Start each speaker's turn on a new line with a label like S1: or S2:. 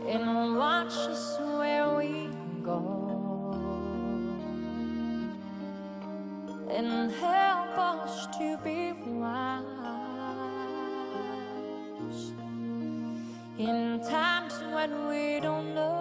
S1: and watch us where we go, and help us to be wise in times when we don't know.